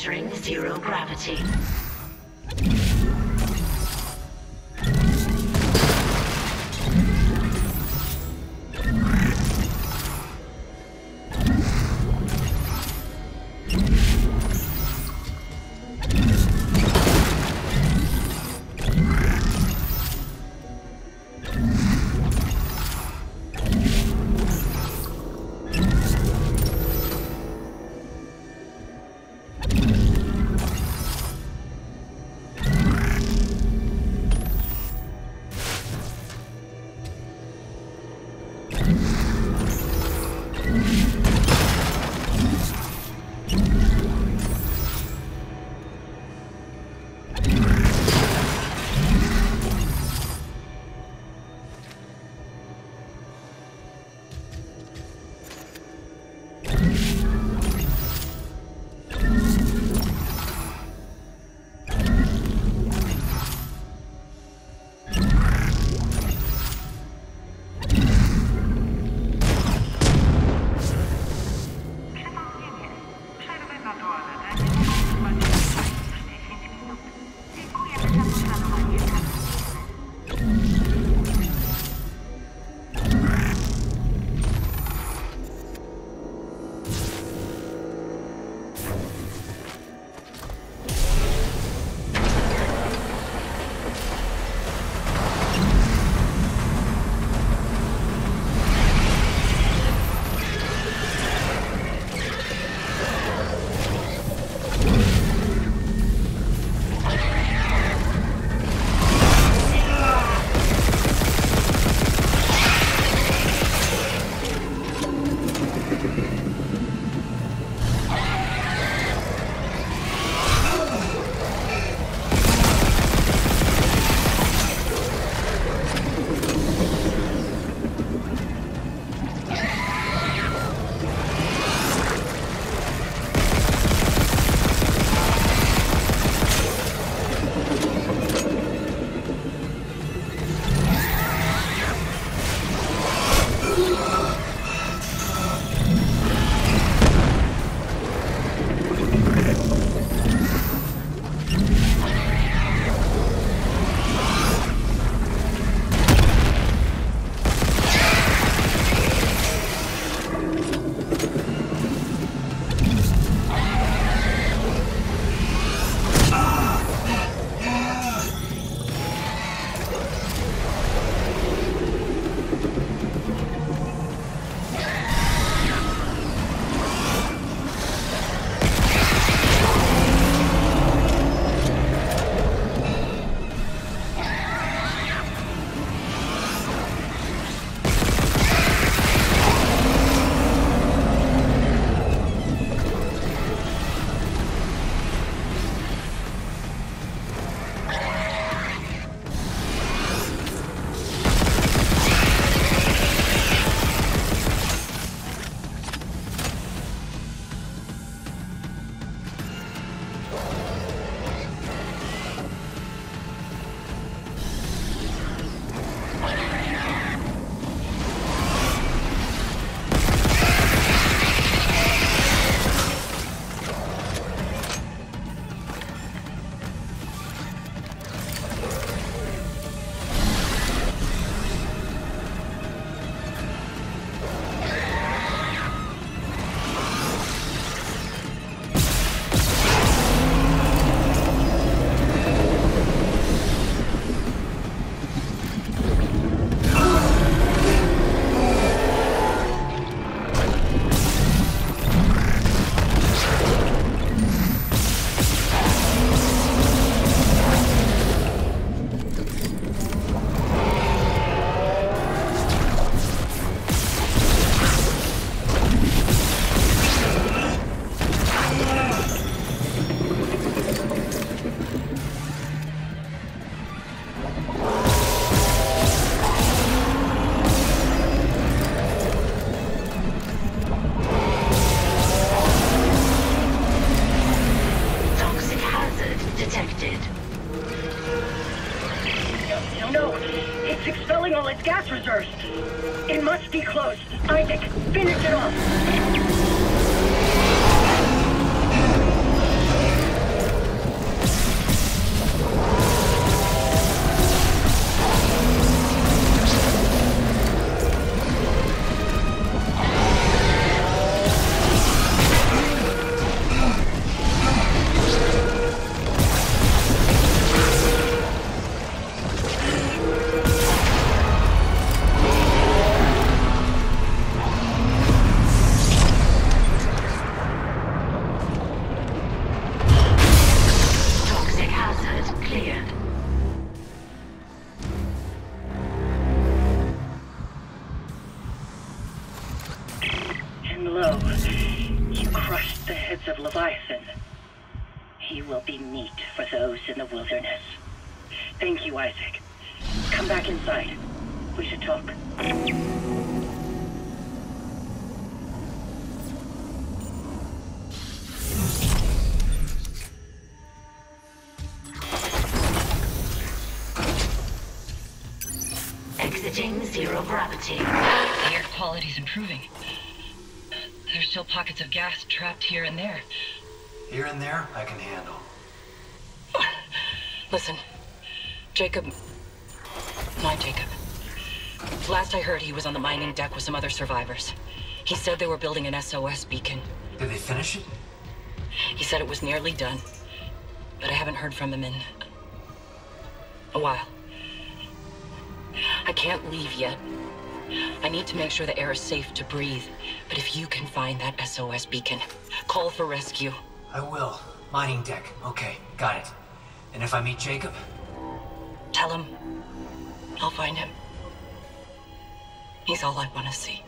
entering zero gravity. gas reserves. It must be close. Isaac, finish it off. laying low. You crushed the heads of Leviathan. He will be meat for those in the wilderness. Thank you, Isaac. Come back inside. We should talk. Exiting zero gravity. The air quality's improving. There's still pockets of gas trapped here and there. Here and there, I can handle. Listen, Jacob... My Jacob. Last I heard, he was on the mining deck with some other survivors. He said they were building an SOS beacon. Did they finish it? He said it was nearly done, but I haven't heard from him in... a while. I can't leave yet. I need to make sure the air is safe to breathe. But if you can find that SOS beacon, call for rescue. I will. Mining deck. Okay, got it. And if I meet Jacob? Tell him I'll find him. He's all I want to see.